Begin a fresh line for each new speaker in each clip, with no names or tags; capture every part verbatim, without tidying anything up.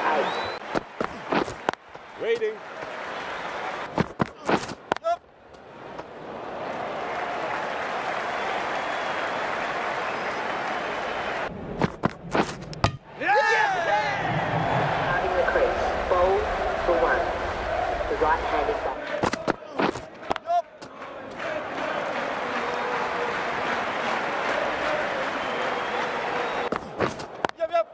eight.
Waiting. Up.
Starting the crease. Bold for one. The right hand is back.
Yep, yep.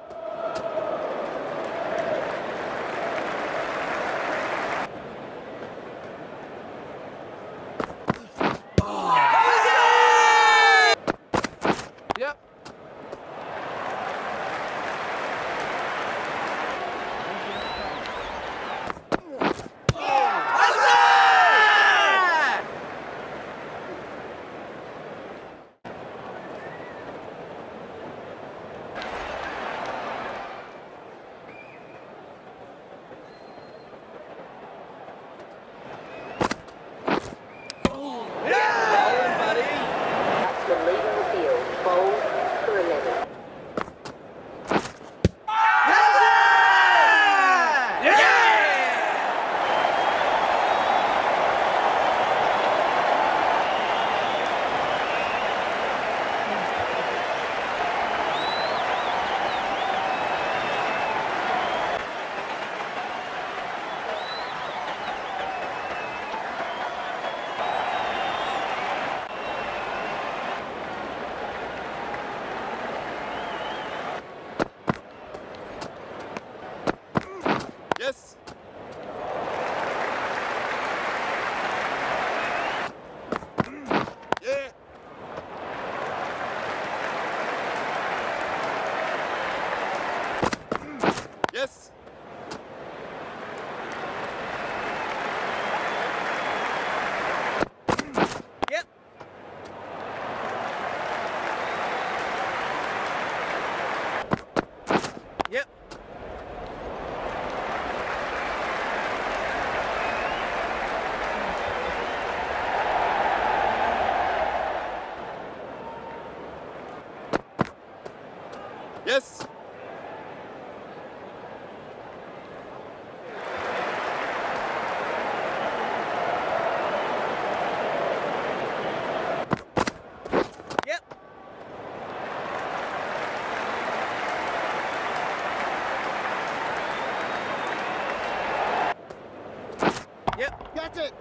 Yep.
Batsman leading the field. Bold for eleven.
Yes. Yeah. Yes. Yep. Yep. Yes. Yep. Yep. That's it.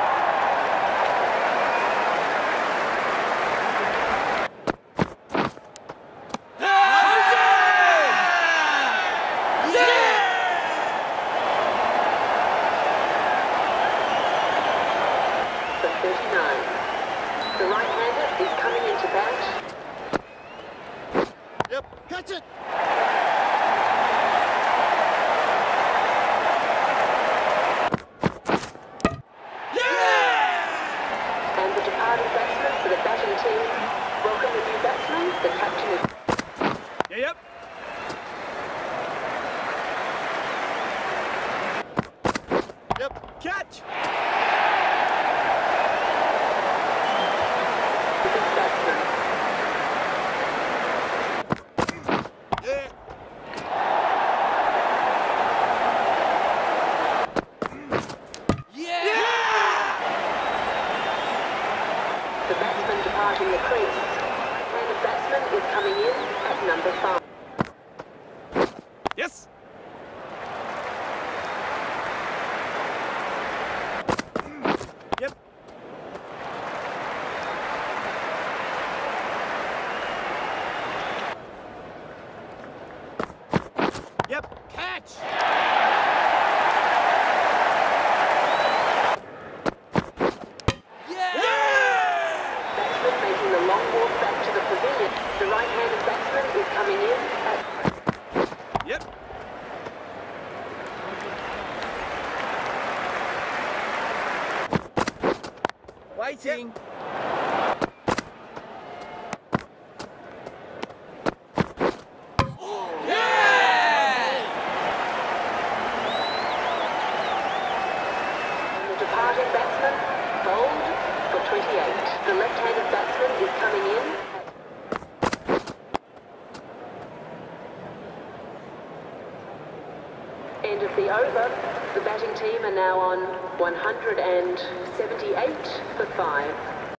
For thirty-nine. The right-hander is coming into bat.
Yep. Catch it.
And the departing batsman for the batting team. Welcome the new batsman. The captain is...
Yeah, yep. Yep. Catch.
the big batsman.
Yeah.
The batsman departing the crease. And the batsman is coming in at number five.
Yes. Yep. Yep. Catch.
Batsman making the long walk back to the pavilion. The right-handed batsman is coming in at...
Yep. Waiting.
And the departing batsman, bowled for twenty-eight. The left-handed batsman is coming in at... End of the over. The batting team are now on one hundred seventy-eight for five.